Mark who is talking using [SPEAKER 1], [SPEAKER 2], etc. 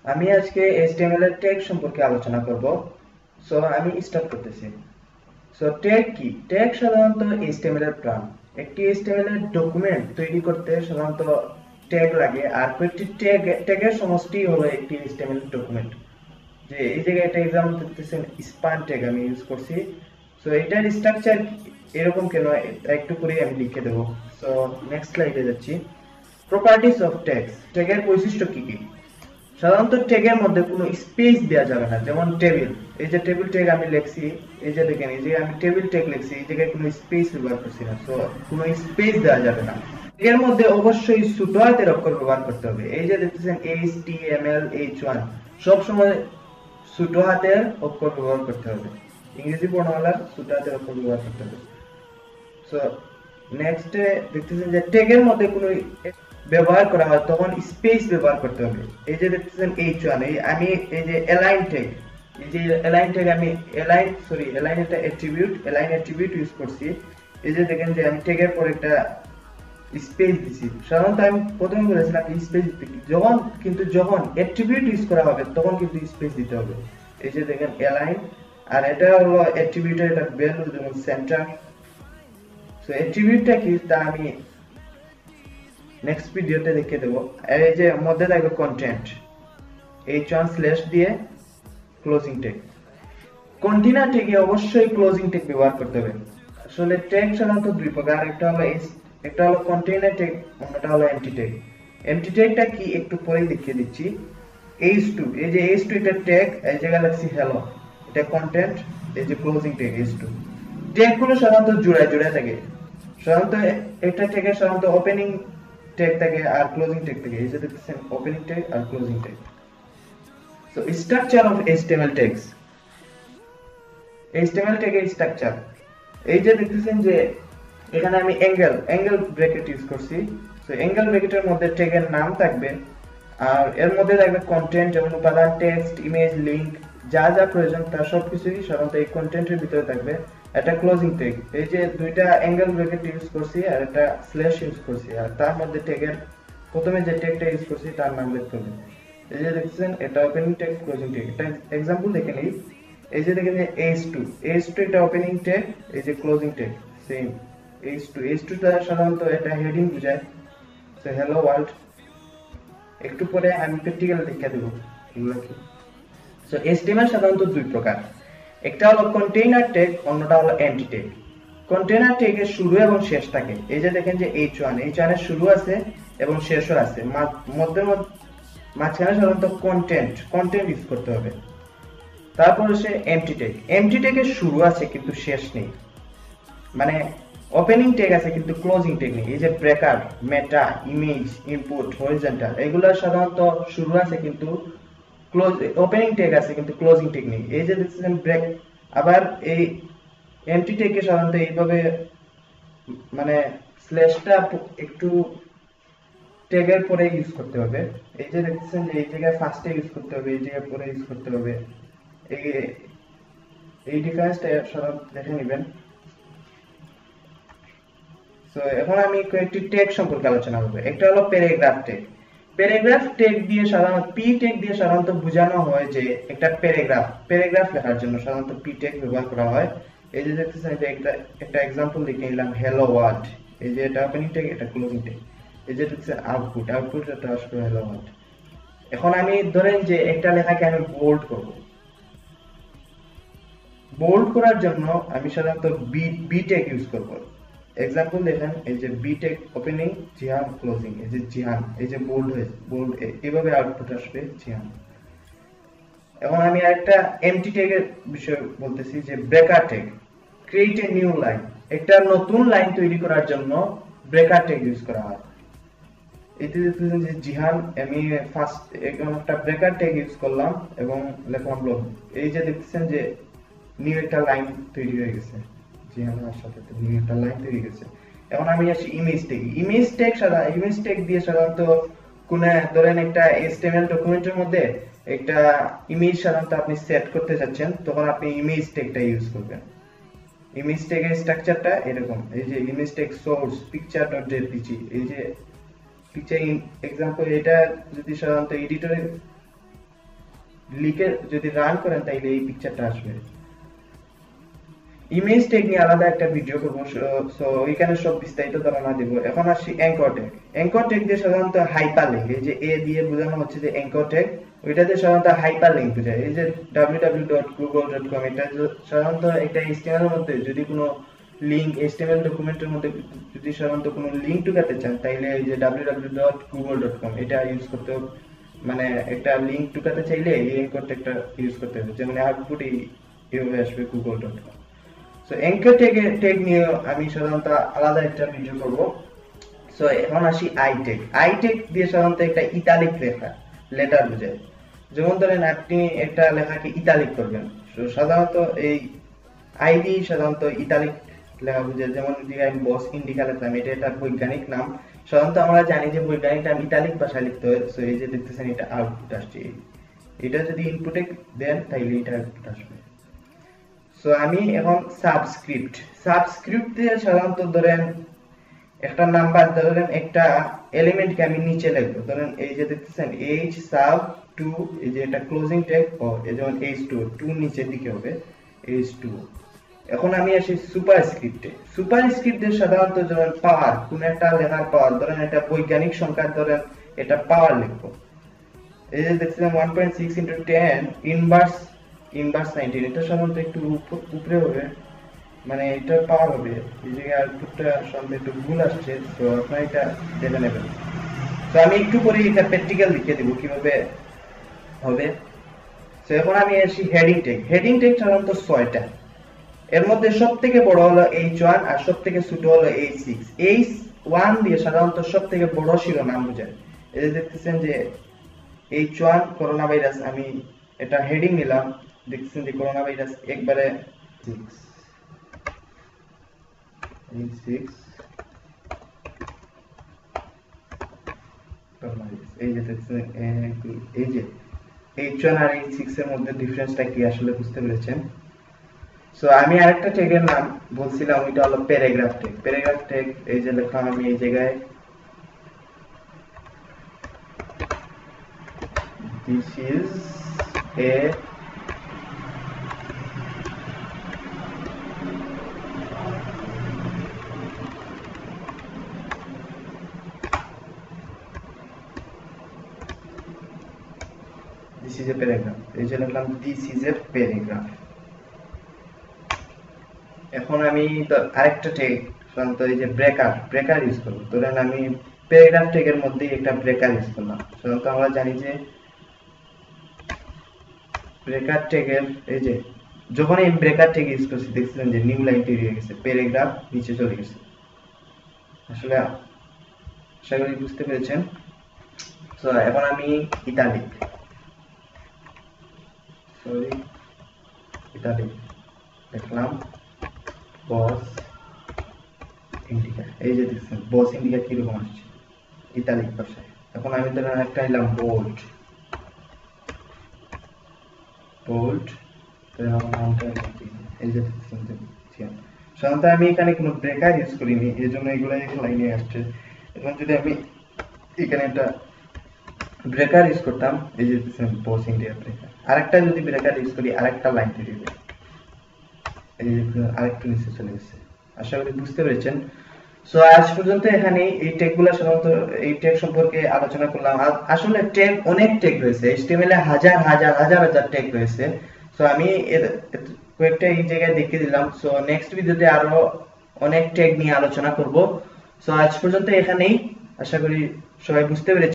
[SPEAKER 1] আমি আজকে HTML এর ট্যাগ সম্পর্কে আলোচনা করব। সো আমি স্টার্ট করতেছি। সো ট্যাগ কি? ট্যাগ সাধারণত HTML এর প্রাণ। একটি HTML এর ডকুমেন্ট তৈরি করতে সাধারণত ট্যাগ লাগে, আর কয়েকটি ট্যাগের সমষ্টি হলো একটি HTML ডকুমেন্ট। যে এই জায়গায় একটা এক্সাম্পল দেখতেছেন, স্পান ট্যাগ আমি ইউজ করছি। সো এটার স্ট্রাকচার এরকম কেন, একটু করে আমি লিখে দেবো। সো নেক্সট স্লাইডে যাচ্ছি। প্রপার্টিজ অফ ট্যাগস, ট্যাগের বৈশিষ্ট্য কি কি? সাধারণত ট্যাগের মধ্যে কোনো স্পেস দেওয়া যাবে না। যেমন টেবিল, এই যে টেবিল ট্যাগ আমি লিখছি, এই যে দেখেন এই যে আমি টেবিল ট্যাগ লিখছি, এই জায়গায় কোনো স্পেস ব্যবহার করছি না। সো কোনো স্পেস দেওয়া যাবে না। এর মধ্যে অবশ্যই ছোট হাতের অক্ষর ব্যবহার করতে হবে। এই যে দেখতেছেন HTML H1, সব সময় ছোট হাতের অক্ষর ব্যবহার করতে হবে। ইংরেজি বর্ণমালার ছোট হাতের অক্ষর ব্যবহার করতে হবে। সো নেক্সট দেখতেছেন যে ট্যাগের মধ্যে কোনো ব্যবহার করা হয় তখন স্পেস ব্যবহার করতে হবে। এই যে দেখতেছেন H1, আমি এই যে অ্যালাইন ট্যাগ, এই যে অ্যালাইন ট্যাগ আমি অ্যালাইন একটা অ্যাট্রিবিউট ইউজ করছি। এই যে দেখেন যে আমি ট্যাগের পর একটা স্পেস দিছি। সাধারণত আমি প্রথমে বলেছিলাম স্পেস দিতে, যখন অ্যাট্রিবিউট ইউজ করা হবে তখন কিন্তু স্পেস দিতে হবে। এই যে দেখেন অ্যালাইন, আর এটা হলো অ্যাট্রিবিউটের একটা ভ্যালু, যেমন সেন্টার। সো অ্যাট্রিবিউটটা কি তা আমি নেক্সট ভিডিওতে দেখিয়ে দেবো। আর এই যে মধ্যে থাকবে কন্টেন্ট, H1 স্ল্যাশ দিয়ে ক্লোজিং ট্যাগ। কন্টেইনার ট্যাগে অবশ্যই ক্লোজিং ট্যাগ ব্যবহার করতে হবে। আসলে ট্যাগ সাধারণত দুই প্রকার, একটা হলো কন্টেইনার ট্যাগ, অন্যটা হলো এমটি ট্যাগ। এমটি ট্যাগটা কি একটু পরেই দেখিয়ে দিচ্ছি। H2, এই যে H2 এটা ট্যাগ, এই জায়গায় লিখছি হ্যালো, এটা কন্টেন্ট, এই যে ক্লোজিং ট্যাগ H2। ট্যাগগুলো সাধারণত জোড়ায় থাকে। সাধারণত একটা ট্যাগে সাধারণত ওপেনিং ট্যাগ থাকে আর ক্লোজিং ট্যাগ থাকে। এই যে দেখতেছেন ওপেনিং ট্যাগ আর closing tag. So structure of HTML tags. HTML ট্যাগের স্ট্রাকচার, এই যে দেখতেছেন যে এখানে আমি অ্যাঙ্গেল ব্র্যাকেট ইউজ করছি। সো অ্যাঙ্গেল ব্র্যাকেটের মধ্যে ট্যাগের নাম থাকবে, আর এর মধ্যে থাকবে কন্টেন্ট, যেমন উপাদান, টেক্সট, ইমেজ, লিংক, যা যা প্রয়োজন তার সবকিছুই সাধারণত এই কন্টেন্টের ভিতরে থাকবে। একটা ক্লোজিং ট্যাগ, এই যে দুইটা অ্যাঙ্গেল ব্র্যাকেট ইউজ করছি আর একটা স্ল্যাশ ইউজ করছি, আর তার মধ্যে ট্যাগের প্রথমে যে ট্যাগটা ইউজ করছি তার নাম লিখতে হবে। এই যে দেখছেন এটা ওপেনিং ট্যাগ, ক্লোজিং ট্যাগ। এটা এক্সাম্পল দেখে নিই। এই যে দেখেন H2 এটা ওপেনিং ট্যাগ, এই যে ক্লোজিং ট্যাগ সেম H2 টা সাধারণত এটা হেডিং বোঝায়। So hello world. একটু পরে আমি প্র্যাকটিক্যাল দেখিয়ে দেব এগুলো কি। সো HTML সাধারণত দুই প্রকার, একটা হলো কন্টেইনার ট্যাগ, অন্যটা হলো এমটি ট্যাগ। কন্টেইনার ট্যাগের শুরু এবং শেষ থাকে। এই যে দেখেন যে H1 এর শুরু আছে এবং শেষও আছে। মাঝখানে সাধারণত কন্টেন্ট ইউজ করতে হবে। তারপর হচ্ছে এমটি ট্যাগের শুরু আছে কিন্তু শেষ নেই, মানে ওপেনিং ট্যাগ আছে কিন্তু ক্লোজিং ট্যাগ নেই। এই যে breaker, meta, image, input, horizontal, এগুলো সাধারণত শুরু আছে কিন্তু ওপেনিং ট্যাগ আছে কিন্তু ক্লোজিং ট্যাগ নেই। এই যে দেখছেন ব্রেক। আবার এই এমটি ট্যাগকে সাধারণত এইভাবে, মানে স্ল্যাশটা একটু ট্যাগের পরে ইউজ করতে হবে। এই যে দেখছেন যে এই জায়গায় ফার্স্টে ইউজ করতে হবে, এই জায়গায় পরে ইউজ করতে হবে। এই এই ডিফারেন্সটা সাধারণত দেখে নেবেন। সো এখন আমি কয়েকটি ট্যাগ সম্পর্কে আলোচনা করব। একটা হলো প্যারাগ্রাফ ট্যাগ। প্যারাগ্রাফ ট্যাগ দিয়ে সাধারণত পি ট্যাগ দিয়ে সাধারণত বোঝানো হয় যে একটা প্যারাগ্রাফ লেখার জন্য সাধারণত পি ট্যাগ ব্যবহার করা হয়। এই যে দেখতেছেন এটা একটা एग्जांपल লিখে নিলাম, হ্যালো ওয়ার্ল্ড। এই যে এটা ওপেনিং ট্যাগ, এটা ক্লোজিং ট্যাগ। এই যে দেখতেছেন আউটপুট এটা আসলে হ্যালো ওয়ার্ল্ড। এখন আমি ধরেন যে একটা লেখাকে আমি বোল্ড করব। বোল্ড করার জন্য আমি সাধারণত বি ট্যাগ ইউজ করব। এক্সাম্পল দেখেন, এই যে বি ট্যাগ ওপেনিং, জিহান ক্লোজিং, এই যে জিহান, এই যে বোল্ড এইভাবে আউটপুট আসবে জিহান। এখন আমি আরেকটা এমটি ট্যাগের বিষয় বলতেছি, যে breaker tag. Create a new line, একটা নতুন লাইন তৈরি করার জন্য ব্রেকার ট্যাগ ইউজ করা হয়। এতে দেখতেছেন যে জিহান, আমি ফার্স্ট একটা ব্রেকার ট্যাগ ইউজ করলাম এবং লিখলাম লগ। এই যে দেখতেছেন যে নিউ একটা লাইন তৈরি হয়ে গেছে, জিহানের সাথে নিউ একটা লাইন তৈরি গেছে। এখন আমি আসি ইমেজ ট্যাগ দিয়ে সাধারণত কোন ধরেন একটা HTML ডকুমেন্টের মধ্যে একটা ইমেজ সাধারণত আপনি সেট করতে যাচ্ছেন, তখন আপনি ইমেজ ট্যাগটা ইউজ করবেন। ইমেজ ট্যাগের স্ট্রাকচারটা এরকম। এই যে ইমেজ ট্যাগ সোর্স picture.jpg, এই যে পিকচার এক্সাম্পল, এটা যদি সাধারণত এডিটরে লিখে যদি রান করেন তাহলে এই পিকচারটা আসবে। ইমেজ ট্যাগ নিয়ে আলাদা একটা ভিডিও করব, সো ওইখানে সব বিস্তারিত ধারণা দেব। এখন আসি অ্যাঙ্কর ট্যাগ। অ্যাঙ্কর ট্যাগ দিয়ে সাধারণত হাইপারলিংক, এই যে এ দিয়ে বোঝানো হচ্ছে যে অ্যাঙ্কর ট্যাগ, ওইটাতে সাধারণত হাইপারলিংক বোঝায়। এই যে www.google.com, এটা সাধারণত একটা HTML এর মধ্যে যদি কোনো লিংক, HTML ডকুমেন্টের মধ্যে যদি সাধারণত কোনো লিংক ঢুকাতে চান তাইলে এই যে www.google.com এটা ইউজ করতে হবে। মানে একটা লিংক ঢুকাতে চাইলে এই অ্যাঙ্কর ট্যাগটা ইউজ করতে হবে, যেমন আউটপুট এইভাবে আসবে google.com। সো অ্যাঙ্কর ট্যাগ নিয়ে আমি সাধারণত আলাদা একটা ভিডিও করব। সো এখন আসি আই ট্যাগ। আই ট্যাগ দিয়ে সাধারণত একটা ইতালিক লেটার বোঝায়। যেমন ধরেন আপনি একটা লেখাকে ইতালিক করবেন, সো সাধারণত এই আই দিয়ে সাধারণত ইতালিক লেখা বোঝায়। যেমন যদি আমি বস ইন্ডিকা লিখলাম, এটা একটা বৈজ্ঞানিক নাম, সাধারণত আমরা জানি যে বৈজ্ঞানিক নাম ইতালিক ভাষায় লিখতে হয়। সো এই যে দেখতেছেন এটা আউটপুট আসছে, এটা যদি ইনপুটে দেন তাহলে এটা আউটপুট আসবে। সো আমি এখন সাবস্ক্রিপ্ট দিয়ে সাধারণত ধরেন একটা নাম্বার, ধরেন একটা এলিমেন্টকে আমি নিচে লিখবো, ধরেন এই যে দেখতেছেন h sub 2, এই যে এটা ক্লোজিং ট্যাগ, এই যেমন h2 2 নিচের দিকে হবে h2। এখন আমি আসি সুপারস্ক্রিপ্টে সাধারণত ধরেন পাওয়ার, কোন একটা লেখার পাওয়ার, ধরেন এটা বৈজ্ঞানিক সংখ্যা, ধরেন এটা পাওয়ার লিখবো। এই যে দেখছেন 1.6 into 10 ইনভার্স 19, এটা সাধারণত একটু উপরে হবে, মানে এটা পাওয়ার হবে। এই জায়গায় আউটপুটটা সামনে একটু ভুল আসছে, তো আপনারা এটা দেখে নেবেন। তো আমি একটু পরে এটা প্র্যাকটিক্যাল লিখে দেব কিভাবে হবে। তো এখন আমি আসি হেডিং ট্যাগ সাধারণত 6টা। এর মধ্যে সবথেকে বড় হলো H1 আর সবথেকে ছোট হলো H6। H1 দিয়ে সাধারণত সবথেকে বড় শিরোনাম বোঝায়। এই যে দেখতেছেন যে H1 করোনা ভাইরাস, আমি এটা হেডিং নিলাম, দেখতেছেন যে করোনা ভাইরাস একবারে 6 এই যে দেখছেন এই যে H1 আর H6 এর মধ্যে ডিফারেন্সটা কি আসলে বুঝতে পেরেছেন। সো আমি আরেকটা ট্যাগের নাম বলছিলাম, এটা হলো প্যারাগ্রাফ ট্যাগ। এই যে লিখলাম আমি এই জায়গায় this is a paragraph, এই যে লিখলাম this is a paragraph। এখন আমি তো আরেকটা ট্যাগ সাধারণত এই যে ব্রেকার ইউজ করব। ধরেন আমি প্যারাগ্রাফ ট্যাগের মধ্যে একটা ব্রেকার ইউজ করলাম। সাধারণত আমরা জানি যে ব্রেকার ট্যাগের এই যে যখন এই ব্রেকার ট্যাগ ইউজ করছি দেখছেন যে নিউ লাইন তৈরি হয়ে গেছে, প্যারাগ্রাফ নিচে চলে গেছে। আসলে আশা করি বুঝতে পেরেছেন। তো এখন আমি ইতালিক দেখলাম বস ইন্ডিকা, এই যে দেখছেন বস ইন্ডিকা কিরকম আসছে ইতালিক ভাষায়। এখন আমি ধরেন একটা নিলাম বোল্ড, এই যে দেখছেন সাধারণত আমি এখানে কোনো ব্রেকার ইউজ করিনি, এই জন্য এগুলো লাইনে আসছে। এখন যদি আমি এখানে একটা ব্রেকার ইউজ করতাম, এই যে দেখছেন বস ইন্ডিয়া ব্রেকার, আরেকটা যদি ব্রেকার ইউজ করি আরেকটা লাইন তৈরি হবে, এই যে আরেকটু নিচে চলে গেছে। আশা করি বুঝতে পেরেছেন। সো আজ পর্যন্ত এখানে এই ট্যাগগুলো সাধারণত এই ট্যাগ সম্পর্কে আলোচনা করলাম। আসলে ট্যাগ অনেক ট্যাগ রয়েছে, HTML এ হাজার ট্যাগ রয়েছে। সো আমি কয়েকটা এই জায়গায় দেখিয়ে দিলাম। সো নেক্সট ভিডিওতে আরো অনেক ট্যাগ নিয়ে আলোচনা করব। সো আজ পর্যন্ত এখানেই, আশা করি সবাই বুঝতে পেরেছেন।